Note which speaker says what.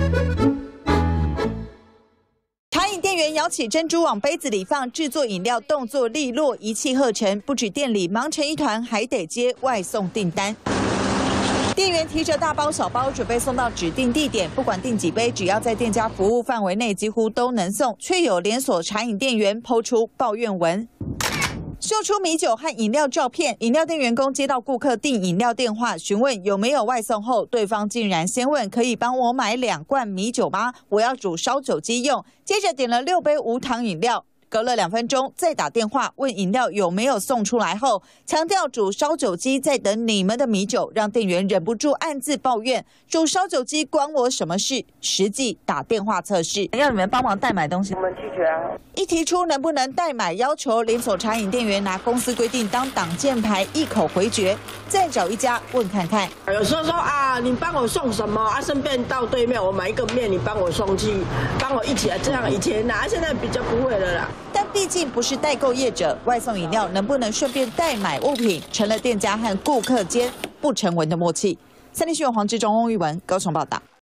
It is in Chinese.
Speaker 1: 茶饮店员舀起珍珠往杯子里放，制作饮料动作利落，一气呵成。不止店里忙成一团，还得接外送订单。店员提着大包小包，准备送到指定地点。不管订几杯，只要在店家服务范围内，几乎都能送。却有连锁茶饮店员抛出抱怨文。 秀出米酒和饮料照片，饮料店员工接到顾客订饮料电话，询问有没有外送后，对方竟然先问可以帮我买2罐米酒吗？我要煮烧酒鸡用。接着点了6杯无糖饮料。 隔了2分钟，再打电话问饮料有没有送出来后，强调煮烧酒鸡在等你们的米酒，让店员忍不住暗自抱怨：煮烧酒鸡关我什么事？实际打电话测试，要你们帮忙代买东西，
Speaker 2: 我们拒绝啊。
Speaker 1: 一提出能不能代买要求，连锁茶饮店员拿公司规定当挡箭牌，一口回绝。再找一家问看看。
Speaker 2: 有时候说啊，你帮我送什么啊？顺便到对面我买一个面，你帮我送去，帮我一起来。这样以前啊，现在比较不会了啦。
Speaker 1: 但毕竟不是代购业者，外送饮料能不能顺便代买物品，成了店家和顾客间不成文的默契。3立新闻黄志忠、翁玉文高雄报道。